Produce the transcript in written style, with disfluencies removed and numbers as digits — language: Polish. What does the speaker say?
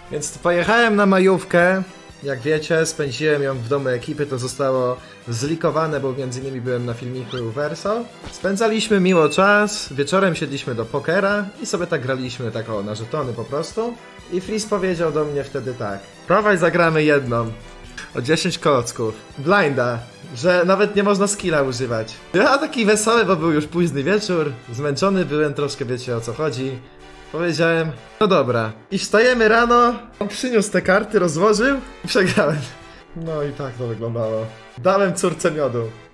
Więc pojechałem na majówkę. Jak wiecie, spędziłem ją w domu ekipy, to zostało zlikowane, bo między innymi byłem na filmiku Verso. Spędzaliśmy miło czas, wieczorem siedliśmy do pokera i sobie tak graliśmy tak na żetony po prostu. I Freeze powiedział do mnie wtedy tak: dawaj zagramy jedną. O 10 klocków. Blinda, że nawet nie można skilla używać. Ja taki wesoły, bo był już późny wieczór, zmęczony byłem troszkę, wiecie o co chodzi. Powiedziałem, no dobra. I wstajemy rano, on przyniósł te karty, rozłożył i przegrałem. No i tak to wyglądało. Dałem córce miodu.